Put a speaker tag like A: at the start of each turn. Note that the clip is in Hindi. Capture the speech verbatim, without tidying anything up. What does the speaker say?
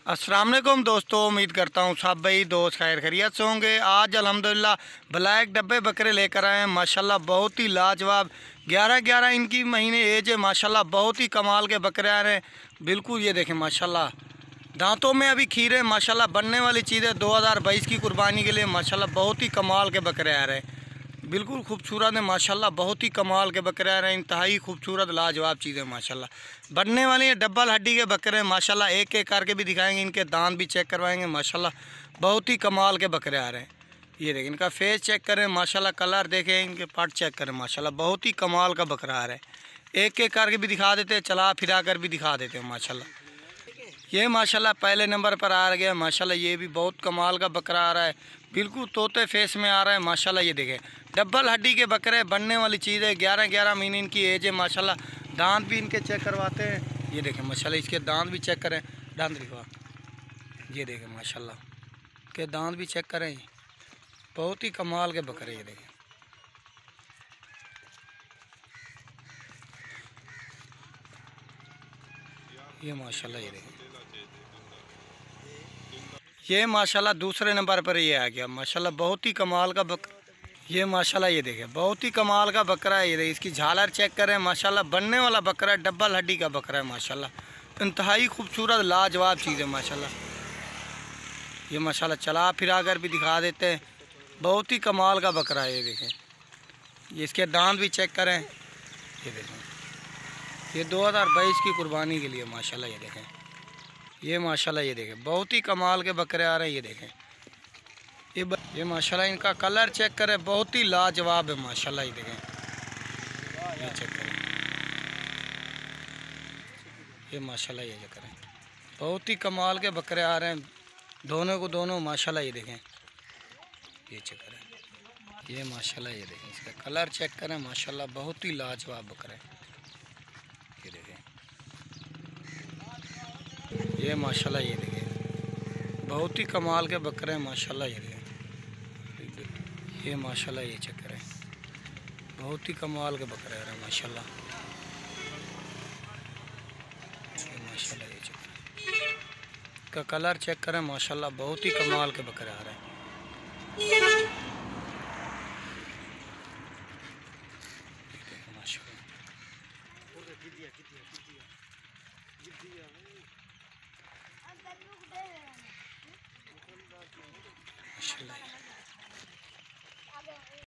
A: अस्सलाम वालेकुम दोस्तों, उम्मीद करता हूँ सब भाई दोस्त खैर खैरियत से होंगे। आज अल्हम्दुलिल्लाह ब्लैक डब्बे बकरे लेकर आए हैं। माशाल्लाह बहुत ही लाजवाब ग्यारह ग्यारह इनकी महीने एज है। माशाल्लाह बहुत ही कमाल के बकरे आ रहे हैं। बिल्कुल ये देखें माशाल्लाह दांतों में अभी खीरे माशाल्लाह बनने वाली चीज़ है। दो हज़ार बाईस की कुर्बानी के लिए माशाल्लाह बहुत ही कमाल के बकरे आ रहे हैं। बिल्कुल खूबसूरत है माशाल्लाह, बहुत ही कमाल के बकरे आ रहे हैं। इंतहाई खूबसूरत लाजवाब चीज़ है माशाल्लाह। बनने वाली है डबल हड्डी के बकरे हैं माशाल्लाह। एक एक करके भी दिखाएंगे, इनके दांत भी चेक करवाएंगे माशाल्लाह। बहुत ही कमाल के बकरे आ रहे हैं। ये देखें इनका फेस चेक करें माशाल्लाह, कलर देखें, इनके पट चेक करें माशाल्लाह। बहुत ही कमाल का बकरा आ रहा है। एक एक करके भी दिखा देते हैं, चला फिरा कर भी दिखा देते हैं माशाल्लाह। ये माशाल्लाह पहले नंबर पर आ गया माशाल्लाह। ये भी बहुत कमाल का बकरा आ रहा है, बिल्कुल तोते फेस में आ रहा है माशाल्लाह। ये देखें डबल हड्डी के बकरे बनने वाली चीज़ है। ग्यारह ग्यारह महीने इनकी एज है माशाल्लाह। दांत भी इनके चेक करवाते हैं। ये देखें माशाल्लाह, इसके दांत भी चेक करें, दांत दिखवा। ये देखें माशाल्लाह के दांत भी चेक करें। बहुत ही कमाल के बकरे ये देखें। ये माशाल्लाह ये देखें, ये माशाल्लाह दूसरे नंबर पर ये आ गया माशाल्लाह। बहुत ही कमाल का बक ये माशाल्लाह ये देखें बहुत ही कमाल का बकरा है। ये देखें इसकी झालर चेक करें माशाल्लाह। बनने वाला बकरा है, डबल हड्डी का बकरा है माशाल्लाह। इंतहाई खूबसूरत लाजवाब चीज़ है माशाल्लाह। ये माशाल्लाह चला फिरा कर भी दिखा देते हैं। बहुत ही कमाल का बकरा है। ये देखें, ये इसके दांत भी चेक करें। ये देखें ये दो हज़ार बाईस की कुर्बानी के लिए माशाल्लाह। ये देखें ये माशाल्लाह ये देखें बहुत ही कमाल के बकरे आ रहे हैं। ये देखें ये ब... ये माशाल्लाह इनका कलर चेक करें, बहुत ही लाजवाब है माशाल्लाह। ये देखें ये चेक करें, ये माशाल्लाह ये चेक करें, बहुत ही कमाल के बकरे आ रहे हैं दोनों को दोनों माशाल्लाह। ये देखें ये चेक करें, ये माशाल्लाह ये देखें इसका कलर चेक करें माशाल्लाह। बहुत ही लाजवाब बकरे। ये देखें ये माशाल्लाह ये देखें बहुत ही कमाल के बकरे हैं माशाल्लाह। ये देखें ये माशाल्लाह ये चेक करें, बहुत ही कमाल के बकरे आ रहे हैं माशाल्लाह। ये माशाल्लाह ये चेक करें, का कलर चेक करें माशाल्लाह। बहुत ही कमाल के बकरे आ रहे हैं।